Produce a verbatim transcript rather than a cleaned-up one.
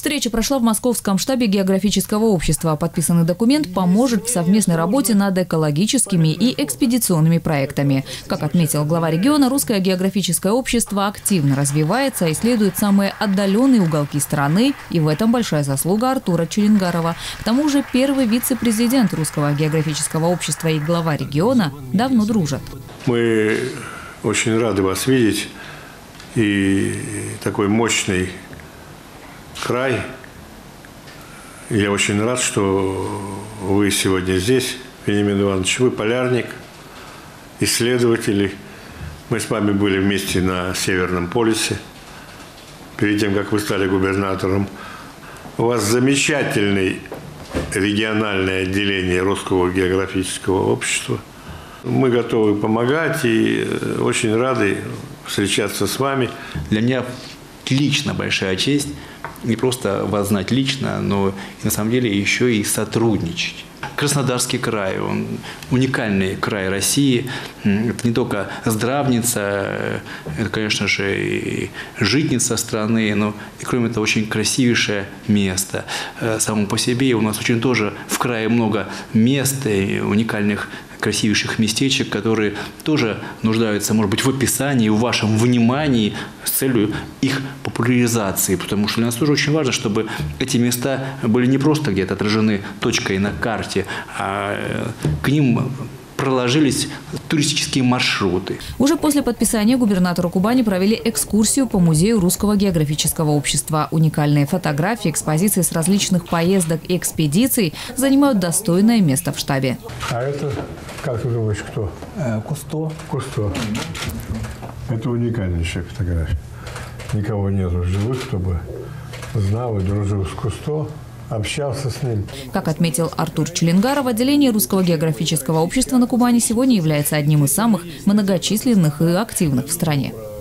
Встреча прошла в Московском штабе географического общества. Подписанный документ поможет в совместной работе над экологическими и экспедиционными проектами. Как отметил глава региона, Русское географическое общество активно развивается, исследует самые отдаленные уголки страны, и в этом большая заслуга Артура Челенгарова. К тому же первый вице-президент Русского географического общества и глава региона давно дружат. Мы очень рады вас видеть. И такой мощный край. Я очень рад, что вы сегодня здесь, Вениамин Иванович. Вы полярник, исследователь. Мы с вами были вместе на Северном полюсе, перед тем, как вы стали губернатором. У вас замечательное региональное отделение Русского географического общества. Мы готовы помогать и очень рады встречаться с вами. Для меня лично большая честь не просто вас знать лично, но и на самом деле еще и сотрудничать. Краснодарский край, он уникальный край России. Это не только здравница, это, конечно же, и житница страны, но и, кроме того, очень красивейшее место. Само по себе у нас очень тоже в крае много мест, уникальных красивейших местечек, которые тоже нуждаются, может быть, в описании, в вашем внимании с целью их популяризации. Потому что для нас тоже очень важно, чтобы эти места были не просто где-то отражены точкой на карте, а к ним проложились туристические маршруты. Уже после подписания губернатору Кубани провели экскурсию по музею Русского географического общества. Уникальные фотографии, экспозиции с различных поездок и экспедиций занимают достойное место в штабе. А это, как ты думаешь, кто? Кусто. Кусто. Это уникальнейшая фотография. Никого нету живых, кто бы знал и дружил с Кусто, общался с ним. Как отметил Артур Челенгаров, отделение Русского географического общества на Кубани сегодня является одним из самых многочисленных и активных в стране.